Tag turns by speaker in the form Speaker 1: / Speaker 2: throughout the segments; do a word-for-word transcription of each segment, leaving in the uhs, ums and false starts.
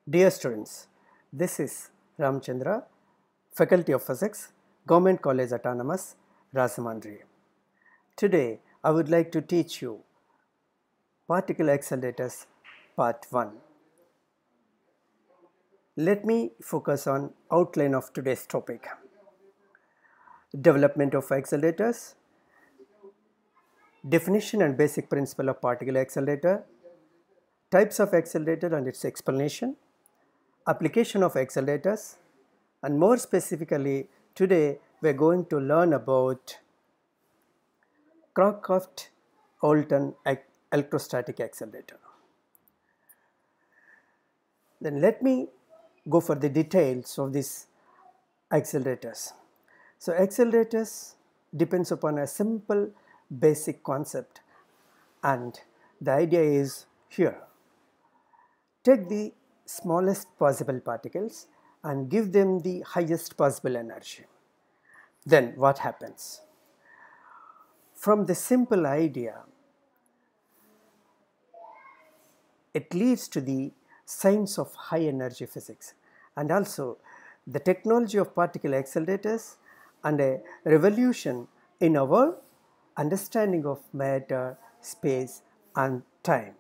Speaker 1: Dear students, this is Ramchandra, Faculty of Physics, Government College Autonomous, Rajahmundry. Today, I would like to teach you Particle Accelerators Part one. Let me focus on outline of today's topic. Development of accelerators, definition and basic principle of particle accelerator, types of accelerator and its explanation, application of accelerators, and more specifically today we are going to learn about Cockcroft-Walton electrostatic accelerator. Then let me go for the details of these accelerators. So accelerators depends upon a simple basic concept, and the idea is here. Take the smallest possible particles and give them the highest possible energy. Then what happens? From the simple idea, it leads to the science of high energy physics and also the technology of particle accelerators and a revolution in our understanding of matter, space and time.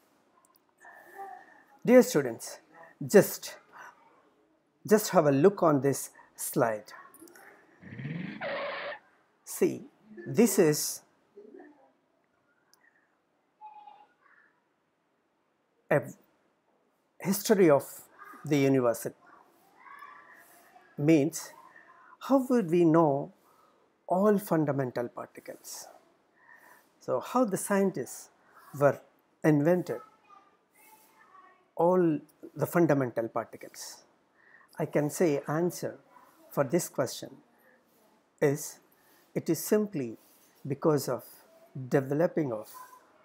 Speaker 1: Dear students, just, just have a look on this slide. See, this is a history of the universe. It means how would we know all fundamental particles? So how the scientists were invented all the fundamental particles? I can say answer for this question is it is simply because of developing of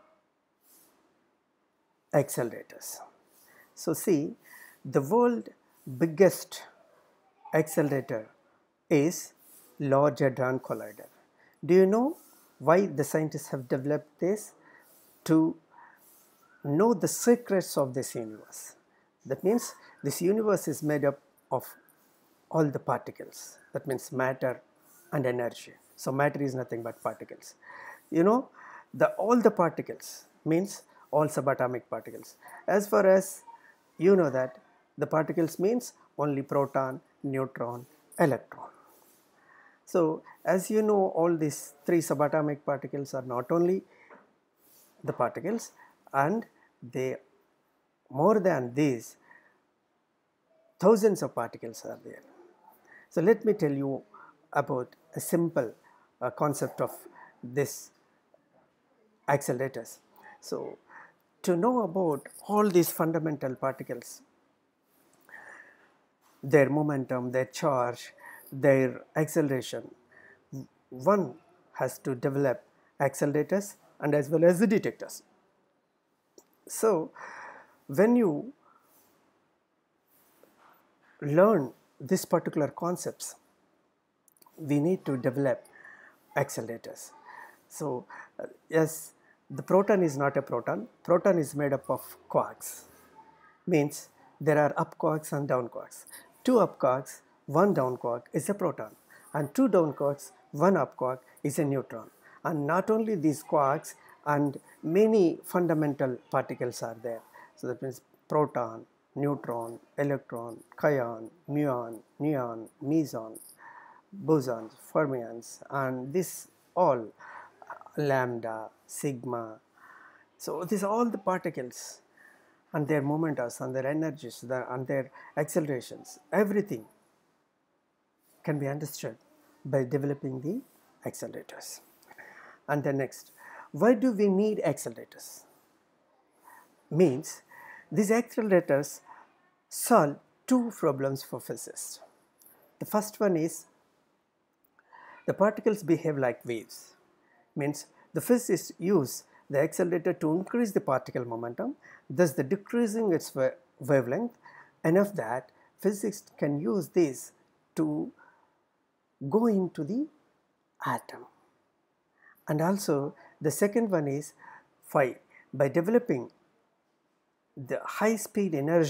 Speaker 1: accelerators. So see, the world biggest accelerator is Large Hadron Collider. Do you know why the scientists have developed this? To know the secrets of this universe. That means this universe is made up of all the particles. That means matter and energy. So matter is nothing but particles. You know, the all the particles means all subatomic particles. As far as you know that the particles means only proton, neutron, electron. So as you know, all these three subatomic particles are not only the particles, and they more than these thousands of particles are there. So let me tell you about a simple uh, concept of this accelerators. So to know about all these fundamental particles, their momentum, their charge, their acceleration, one has to develop accelerators and as well as the detectors. So when you learn this particular concepts, we need to develop accelerators. So uh, yes, the proton is not a proton. Proton is made up of quarks. Means there are up quarks and down quarks. Two up quarks, one down quark is a proton, and two down quarks, one up quark is a neutron. And not only these quarks, and many fundamental particles are there. So that means proton, neutron, electron, kaon, muon, neon, meson, bosons, fermions, and this all lambda, sigma. So these are all the particles and their momentas and their energies and their accelerations. Everything can be understood by developing the accelerators. And then next, why do we need accelerators? Means these accelerators solve two problems for physicists. The first one is the particles behave like waves. Means the physicists use the accelerator to increase the particle momentum, thus the decreasing its wavelength enough that physicists can use this to go into the atom. And also the second one is why by developing the high speed energy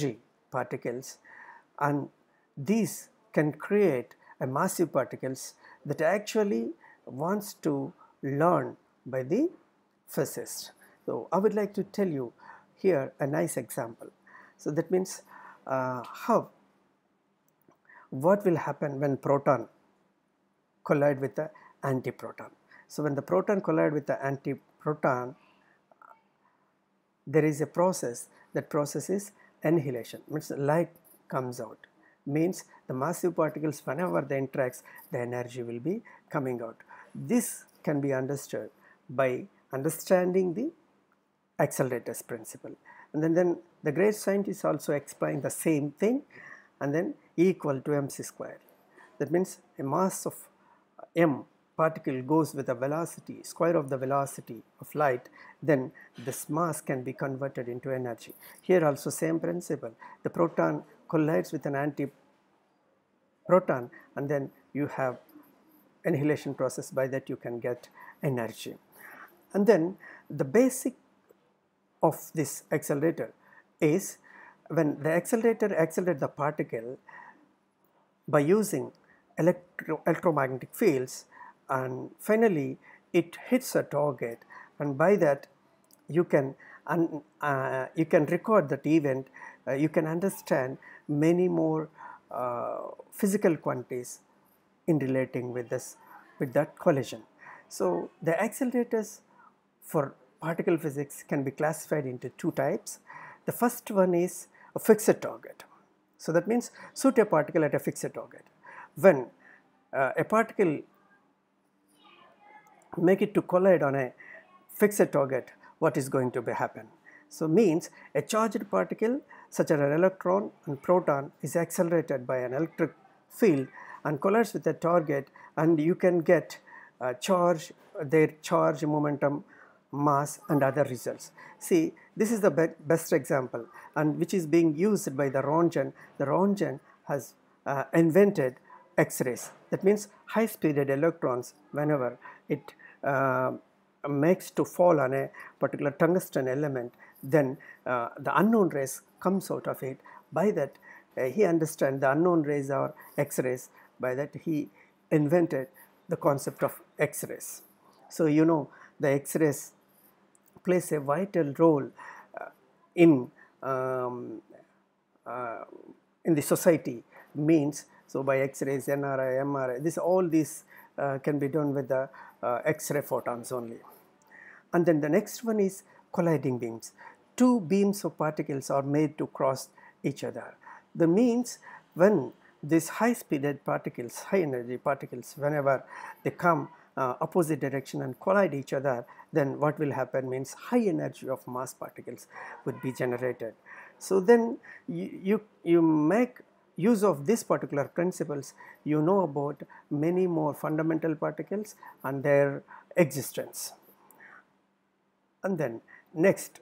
Speaker 1: particles, and these can create a massive particles that actually wants to learn by the physicist. So I would like to tell you here a nice example. So that means uh, how what will happen when proton collide with the antiproton. So when the proton collide with the antiproton, there is a process. That process is annihilation, means light comes out, means the massive particles, whenever they interact, the energy will be coming out. This can be understood by understanding the accelerators principle, and then, then the great scientists also explain the same thing, and then E equal to mc square. That means a mass of m particle goes with the velocity, square of the velocity of light, then this mass can be converted into energy. Here also same principle. The proton collides with an anti-proton, and then you have annihilation process. By that you can get energy. And then the basic of this accelerator is when the accelerator accelerates the particle by using electro electromagnetic fields, and finally it hits a target, and by that you can un, uh, you can record that event. Uh, you can understand many more uh, physical quantities in relating with this with that collision. So the accelerators for particle physics can be classified into two types. The first one is a fixed target. So that means shoot a particle at a fixed target. When uh, a particle make it to collide on a fixed target, what is going to be happen? So means a charged particle such as an electron and proton is accelerated by an electric field and collides with a target, and you can get uh, charge, their charge, momentum, mass and other results. See, this is the be best example, and which is being used by the Röntgen. The Röntgen has uh, invented X-rays. That means high-speeded electrons, whenever it uh, makes to fall on a particular tungsten element, then uh, the unknown rays comes out of it. By that uh, he understands the unknown rays are X-rays. By that he invented the concept of X-rays. So you know the X-rays plays a vital role uh, in um, uh, in the society. Means so by X-rays, N R I, M R I, this all these uh, can be done with the uh, X-ray photons only. And then the next one is colliding beams. Two beams of particles are made to cross each other. The means when these high-speeded particles, high-energy particles, whenever they come uh, opposite direction and collide each other, then what will happen means high energy of mass particles would be generated. So then you, you, you make use of these particular principles, you know about many more fundamental particles and their existence. And then next,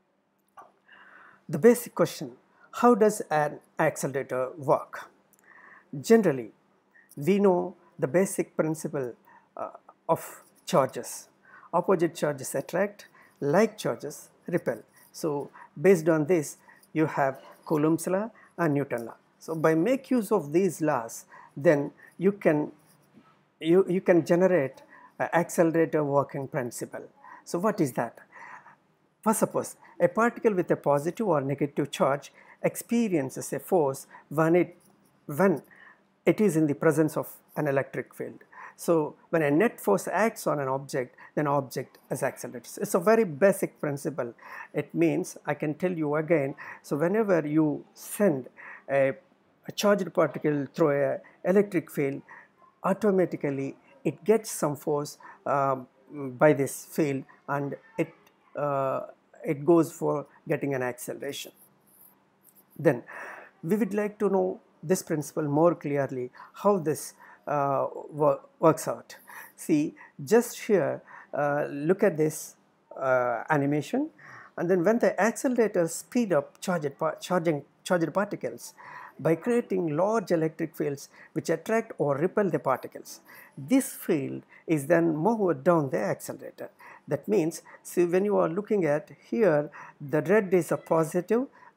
Speaker 1: the basic question, how does an accelerator work? Generally, we know the basic principle uh, of charges. Opposite charges attract, like charges repel. So based on this, you have Coulomb's law and Newton's law. So by make use of these laws, then you can you, you can generate an accelerator working principle. So what is that? First, suppose a particle with a positive or negative charge experiences a force when it when it is in the presence of an electric field. So when a net force acts on an object, then object is accelerated. It's a very basic principle. It means, I can tell you again, so whenever you send a, a charged particle through an electric field, automatically it gets some force um, by this field, and it uh, it goes for getting an acceleration. Then we would like to know this principle more clearly, how this uh, wor works out. See, just here, uh, look at this uh, animation, and then when the accelerators speed up charged, par charging, charged particles by creating large electric fields which attract or repel the particles. This field is then moved down the accelerator. That means, see, when you are looking at here, the red is a positive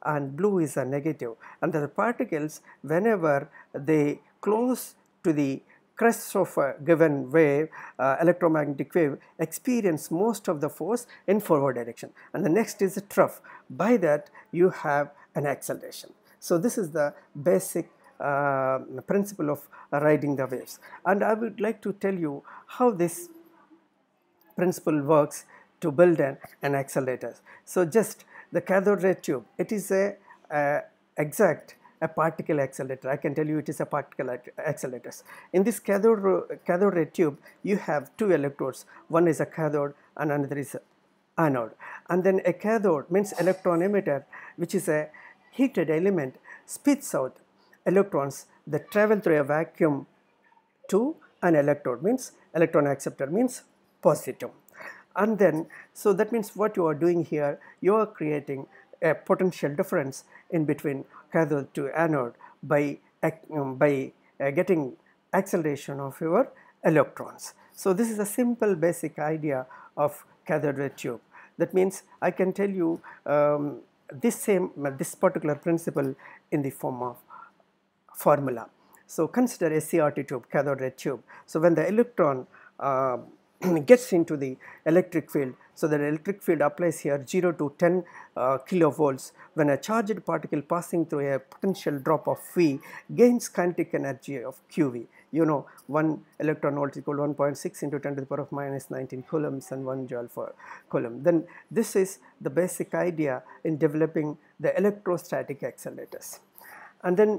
Speaker 1: and blue is a negative. And the particles, whenever they close to the crest of a given wave, uh, electromagnetic wave, experience most of the force in forward direction. And the next is a trough. By that you have an acceleration. So this is the basic uh, principle of riding the waves. And I would like to tell you how this principle works to build an, an accelerator. So just the cathode ray tube, it is a, a exact a particle accelerator. I can tell you it is a particle accelerator. In this cathode, cathode ray tube, you have two electrodes. One is a cathode and another is a anode. And then a cathode means electron emitter, which is a heated element, spits out electrons that travel through a vacuum to an electrode, means electron acceptor, means positive. And then, so that means what you are doing here, you are creating a potential difference in between cathode to anode by, um, by uh, getting acceleration of your electrons. So this is a simple basic idea of cathode ray tube. That means I can tell you um, this same, this particular principle in the form of formula. So consider a C R T tube, cathode ray tube. So when the electron uh, gets into the electric field, so the electric field applies here zero to ten uh, kilovolts. When a charged particle passing through a potential drop of V gains kinetic energy of Q V. You know, one electron volt is equal to one point six into ten to the power of minus nineteen coulombs and one joule per coulomb. Then this is the basic idea in developing the electrostatic accelerators. And then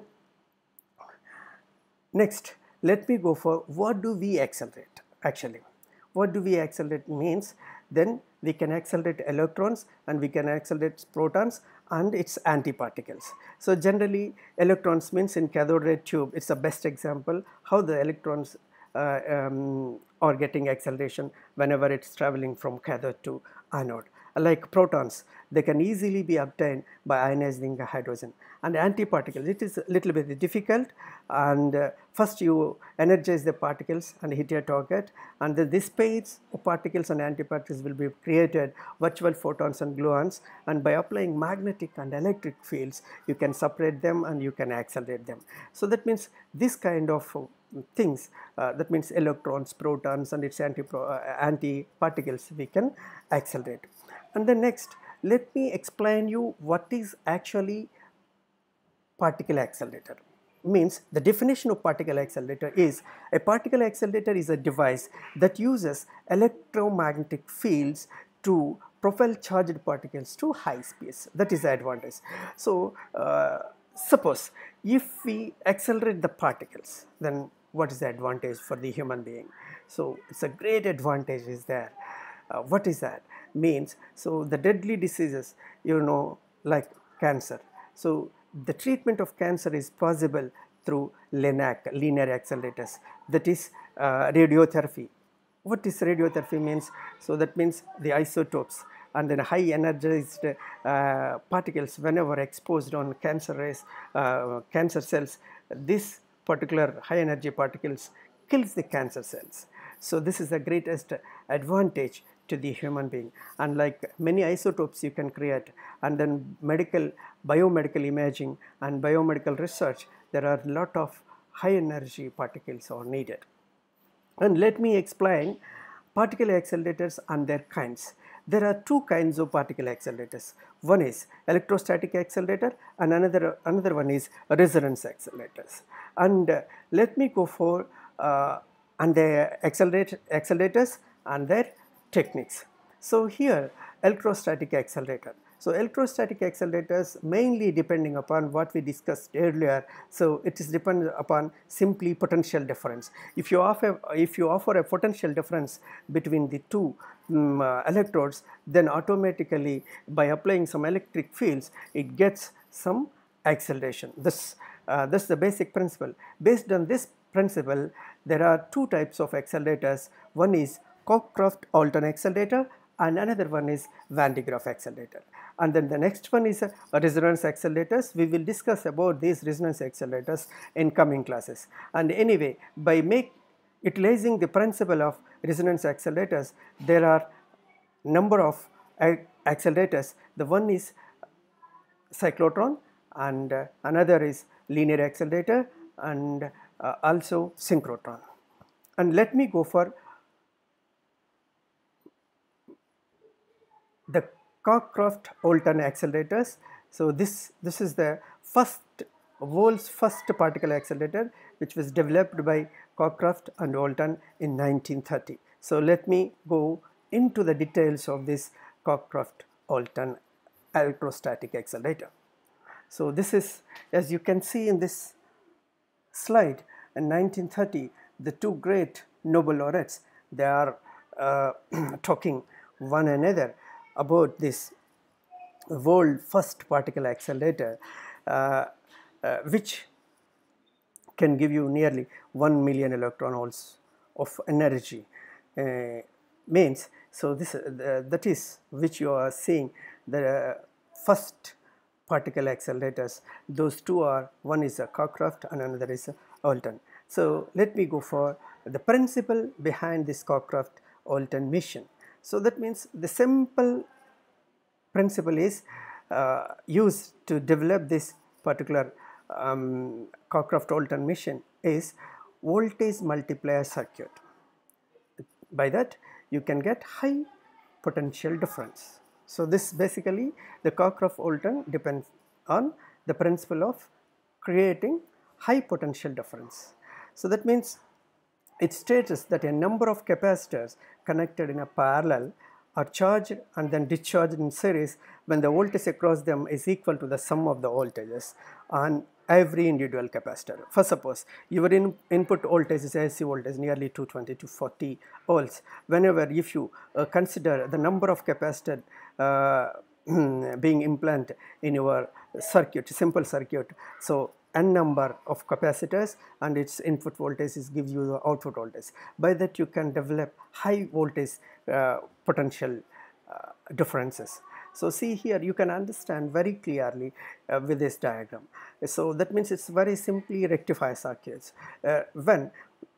Speaker 1: next, let me go for what do we accelerate actually. What do we accelerate means, then we can accelerate electrons and we can accelerate protons and its antiparticles. So generally electrons means in cathode ray tube, it's the best example how the electrons uh, um, are getting acceleration whenever it's traveling from cathode to anode. Like protons, they can easily be obtained by ionizing a hydrogen. And antiparticles, it is a little bit difficult, and uh, first you energize the particles and hit your target, and then these pairs of particles and antiparticles will be created, virtual photons and gluons, and by applying magnetic and electric fields you can separate them and you can accelerate them. So that means this kind of uh, things, uh, that means electrons, protons and its anti uh, antiparticles we can accelerate. And then next, let me explain you what is actually particle accelerator. Means the definition of particle accelerator is a particle accelerator is a device that uses electromagnetic fields to propel charged particles to high speeds. That is the advantage. So uh, suppose if we accelerate the particles, then what is the advantage for the human being? So it's a great advantage is there. Uh, what is that? Means, so the deadly diseases, you know, like cancer. So the treatment of cancer is possible through LINAC, linear accelerators, that is uh, radiotherapy. What is radiotherapy means? So that means the isotopes and then high energized uh, particles whenever exposed on cancer rays, uh, cancer cells, this particular high energy particles kills the cancer cells. So this is the greatest advantage to the human being, and like many isotopes you can create, and then medical, biomedical imaging and biomedical research, there are a lot of high energy particles are needed. And let me explain particle accelerators and their kinds. There are two kinds of particle accelerators. One is electrostatic accelerator and another, another one is resonance accelerators. And uh, let me go for uh, and the accelerate, accelerators and their techniques. So here electrostatic accelerator. So electrostatic accelerators mainly depending upon what we discussed earlier. So it is dependent upon simply potential difference. If you offer if you offer a potential difference between the two um, uh, electrodes, then automatically by applying some electric fields it gets some acceleration. This uh, this is the basic principle. Based on this principle, there are two types of accelerators. One is Cockcroft-Alton accelerator and another one is Van de Graaff accelerator. And then the next one is uh, resonance accelerators. We will discuss about these resonance accelerators in coming classes. And anyway, by make utilizing the principle of resonance accelerators, there are number of accelerators. The one is cyclotron, and uh, another is linear accelerator, and uh, also synchrotron. And let me go for the Cockcroft-Olton accelerators. So this this is the first world's first particle accelerator, which was developed by Cockcroft and Olton in nineteen thirty. So let me go into the details of this Cockcroft-Olton electrostatic accelerator. So this is, as you can see in this slide, in nineteen thirty, the two great Nobel laureates, they are uh, talking one another about this world first particle accelerator, uh, uh, which can give you nearly one million electron volts of energy. Uh, means, so this uh, that is which you are seeing, the first particle accelerators. Those two are, one is a Cockcroft and another is a Olton. So let me go for the principle behind this Cockcroft-Olton mission. So that means the simple principle is uh, used to develop this particular um, Cockcroft-Olton mission is voltage multiplier circuit. By that you can get high potential difference. So this basically, the Cockcroft-Olton depends on the principle of creating high potential difference. So that means it states that a number of capacitors connected in a parallel are charged and then discharged in series when the voltage across them is equal to the sum of the voltages on every individual capacitor. For suppose your in, input voltage is A C voltage nearly two twenty to forty volts. Whenever if you uh, consider the number of capacitors uh, being implanted in your circuit, simple circuit, so n number of capacitors and its input voltage is give you the output voltage. By that you can develop high voltage uh, potential uh, differences. So see here, you can understand very clearly uh, with this diagram. So that means it's very simply rectifier circuits. Uh, when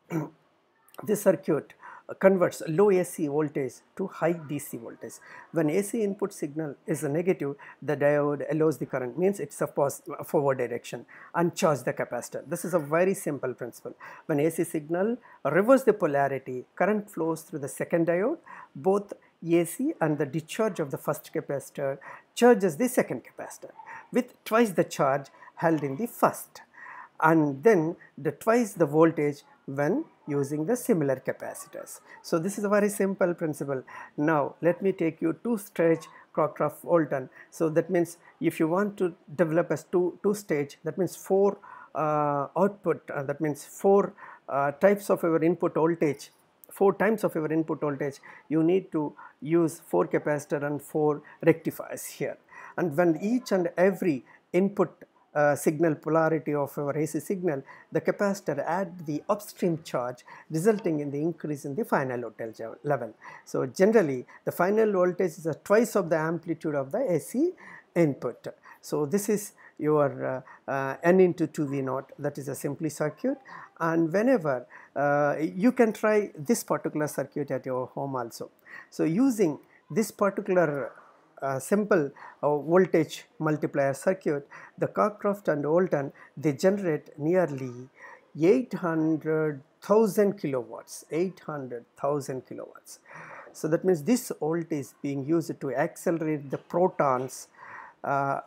Speaker 1: this circuit converts low A C voltage to high D C voltage. When A C input signal is a negative, the diode allows the current, means it's a forward direction, and charge the capacitor. This is a very simple principle. When A C signal reverse the polarity, current flows through the second diode. Both A C and the discharge of the first capacitor charges the second capacitor with twice the charge held in the first, and then the twice the voltage when using the similar capacitors. So this is a very simple principle. Now let me take you two stage Cockcroft-Olton. So that means if you want to develop as two two stage, that means four uh, output, uh, that means four uh, types of your input voltage, four times of your input voltage, you need to use four capacitor and four rectifiers here. And when each and every input Uh, signal polarity of our A C signal, the capacitor add the upstream charge, resulting in the increase in the final voltage level. So generally the final voltage is a twice of the amplitude of the A C input. So this is your uh, uh, n into two V naught, that is a simply circuit. And whenever uh, you can try this particular circuit at your home also. So using this particular Uh, simple uh, voltage multiplier circuit, the Cockcroft and Olton, they generate nearly eight hundred thousand kilowatts, eight hundred thousand kilowatts. So that means this voltage being used to accelerate the protons, uh,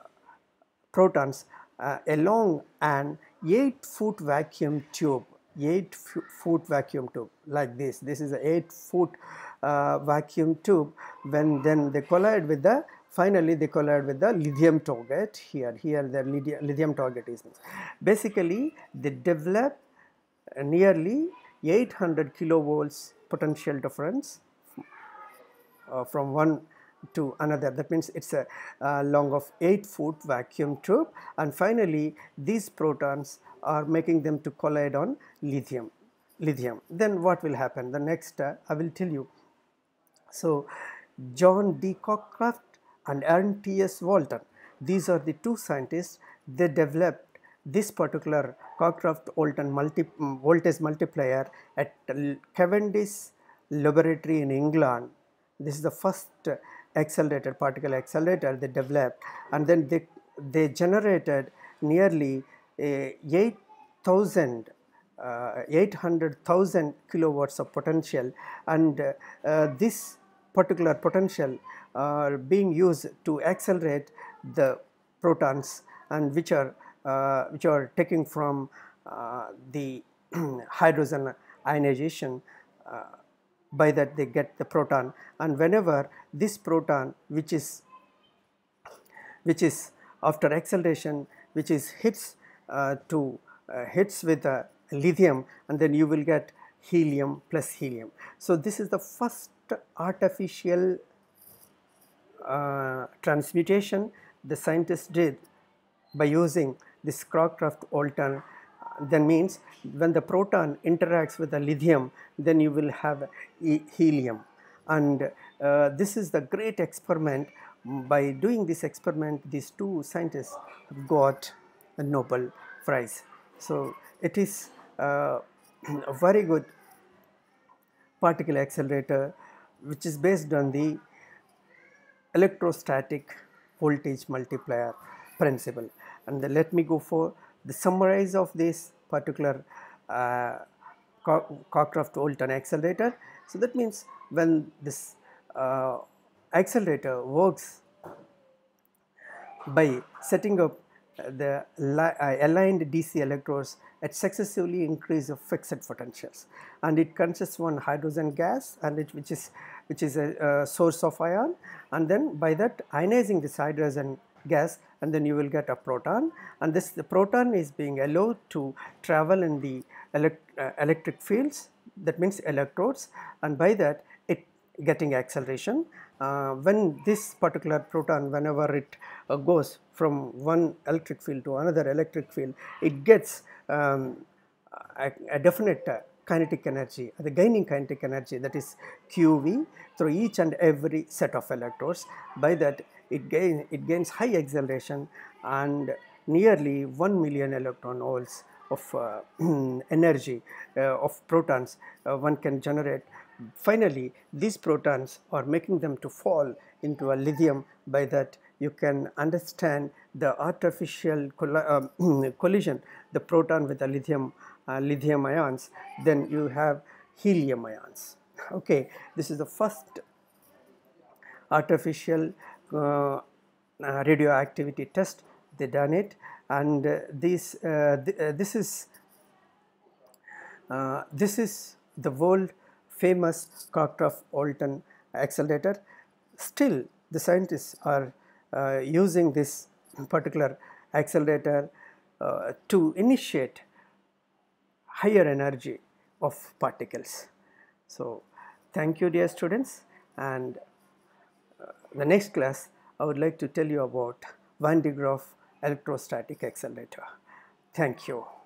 Speaker 1: protons uh, along an eight foot vacuum tube, eight foot vacuum tube like this. This is an eight foot uh, vacuum tube. When then they collide with the, finally they collide with the lithium target here. Here the lithium target is. Basically they develop nearly eight hundred kilovolts potential difference uh, from one to another. That means it's a uh, long of eight foot vacuum tube, and finally these protons are making them to collide on lithium. Lithium. Then what will happen? The next uh, I will tell you. So John D. Cockcroft and Ernst T S Walton, these are the two scientists. They developed this particular Cockcroft-Olton multi voltage multiplier at Cavendish Laboratory in England. This is the first accelerator, particle accelerator they developed, and then they they generated nearly uh, eight thousand uh, eight hundred thousand kilowatts of potential, and uh, uh, this particular potential are being used to accelerate the protons, and which are uh, which are taken from uh, the hydrogen ionization. Uh, by that they get the proton, and whenever this proton which is which is after acceleration, which is hits uh, to uh, hits with a lithium, and then you will get helium plus helium. So this is the first artificial uh, transmutation the scientists did by using this Cockcroft-Walton. Then means when the proton interacts with the lithium, then you will have e helium, and uh, this is the great experiment. By doing this experiment, these two scientists got a Nobel Prize. So it is uh, a very good particle accelerator which is based on the electrostatic voltage multiplier principle. And then let me go for the summarize of this particular uh, Cockcroft-Walton accelerator. So that means when this uh, accelerator works by setting up the uh, aligned D C electrodes at successively increase of fixed potentials, and it consists one hydrogen gas, and it which is which is a, a source of ion, and then by that ionizing this hydrogen gas, and then you will get a proton, and this the proton is being allowed to travel in the elect, uh, electric fields, that means electrodes, and by that it getting acceleration. Uh, when this particular proton, whenever it uh, goes from one electric field to another electric field, it gets um, a, a definite uh, kinetic energy, the gaining kinetic energy, that is Q V, through each and every set of electrodes. By that it, gain, it gains high acceleration, and nearly one million electron volts of uh, energy uh, of protons uh, one can generate. Finally, these protons are making them to fall into a lithium. By that you can understand the artificial coll uh, collision, the proton with the lithium uh, lithium ions, then you have helium ions. Okay, this is the first artificial uh, uh, radioactivity test. They done it, and uh, this uh, th uh, this is uh, this is the world famous Cockcroft-Walton accelerator. Still the scientists are uh, using this particular accelerator uh, to initiate higher energy of particles. So thank you, dear students, and uh, the next class I would like to tell you about Van de Graaff electrostatic accelerator. Thank you.